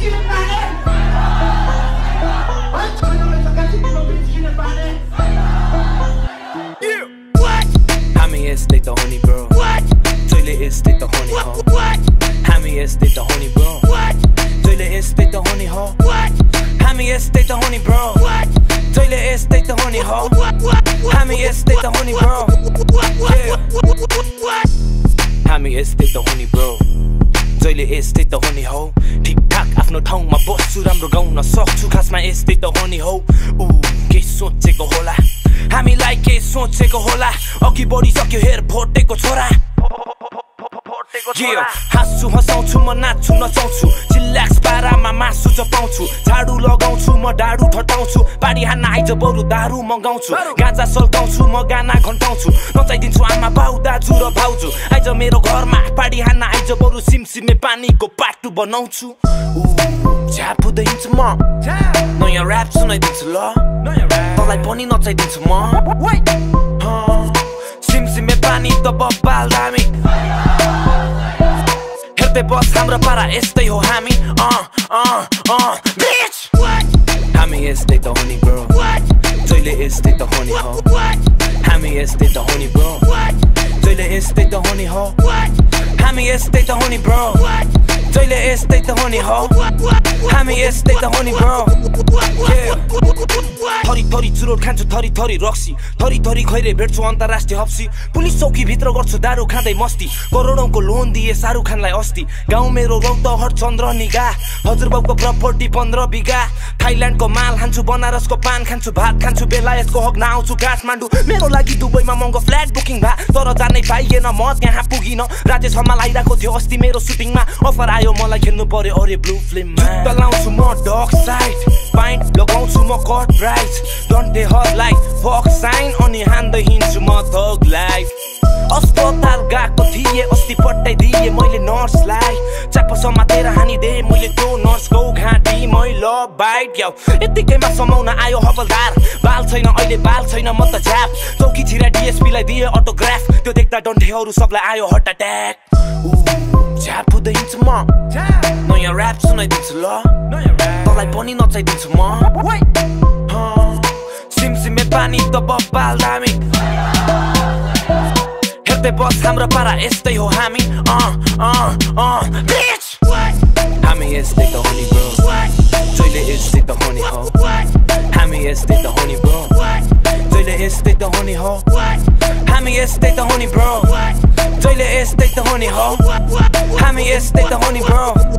हामी यस्तै त हो नि bro जहिले यस्तै त हो नि हो हामी यस्तै त हो नि bro जहिले यस्तै त हो नि हो हामी यस्तै त हो नि bro जहिले यस्तै त हो नि हो हामी यस्तै त हो नि bro हामी यस्तै त हो नि bro जहिले यस्तै त हो नि हो ठिकठाक आफ्नो ठाउँमा बस्छु राम्रो गाउन सक्छु खासमा यस्तै त हो नि हो के सोचेको होला हामीलाई के सोचेको होला अघि बढिसक्यो हेर भोटेको छोरा हाँस्छु हँसाउँछु म नाच्छु नचाउँछु चिल्ल्याक्स पारामा मासु चपाउँछु झाडु लगाउँछु म डाडु ठटाउँछु पाडी हान्न आइज बरु दारु मगाउँछु गाजा सल्काउँछु म गाना घन्टाउँछु नचाइदिन्छु आमा बाउ दाजु र भाउजू आइज मेरो घरमा पाडी हान्न आइज बरु सिमसिमे पानीको पाटु बनाउँछु झ्याप हुँदै हिँड्छु म नयाँ ऱ्याप सुनाइदिन्छु ल तँलाई पनि नचाइदिन्छु म सिमसिमे पानी त बब्बाल दामी हेर्दै बस हाम्रो पारा यस्तै हो हामी bitch हामी यस्तै त हो नि bro जहिले यस्तै त हो नि हो हामी यस्तै त हो नि bro जहिले यस्तै त हो नि हो हामी यस्तै त हो नि bro जहिले यस्तै त हो नि हो हामी यस्तै त हो नि bro थरी थरी चुरोट खान्छु थरी थरी रक्सी थरी थरी खैरे भेट्छु अन्तर्राष्ट्रिय हप्सी पुलिस चौकी भित्र गर्छु दारु खाँदै मस्ती करोडौंको लोन दिए शाहरुख खानलाई अस्ति गाउँ मेरो रौतहट चन्द्र निगा हजुरबाउको प्रपर्टी 15 बिघा थाइल्यान्डको माल खान्छु बनारसको पान खान्छु भात खान्छु बेलायतको हक नआउँछु काठमाडौँ मेरो लागि दुबईमा महँगो फ्ल्याट बुकिङ भा तर जानै पाइएन म त्यहाँ पुगिन राजेश हमाल आइरहेको थियो अस्ति मेरो सुटिङमा अफर आयो मलाई खेल्नु पर्यो अरे ब्लू फिल्ममा जुत्ता लाउँछु म डग साइड पाइन्ट लगाउँछु म कट ब्राइट डन्टे हर लाइक फक साइन अनि हान्दै हिँड्छु म थग लाइफ अस्पताल गएको थिएँ अस्ति पट्टाइदिए मैले नर्सलाई चाप समातेर हानिदे मैले त्यो नर्सको घाँटी मैल बाइट याउ यतिकैमा समाउन आयो हवलदार बाल छैन अहिले बाल छैन म त झ्याप चौकी छिरा डिएसपीलाई दिए अटोग्राफ त्यो देख्दा डन्ठेहरू सबलाई आयो हार्ट अट्याक झ्याप हुँदै हिँड्छु म नयाँ ऱ्याप सुनाइदिन्छु ल तँलाई पनि नचाइदिन्छु म सिमसिमे पानी त बब्बाल दामी हेर्दै बस हाम्रो पारा यस्तै हो हामी bitch हामी यस्तै त हो नि bro जहिले यस्तै त हो नि हो हामी यस्तै त हो नि bro जहिले यस्तै त हो नि हो हामी यस्तै त हो नि bro जहिले यस्तै त हो नि हो हामी यस्तै त हो नि bro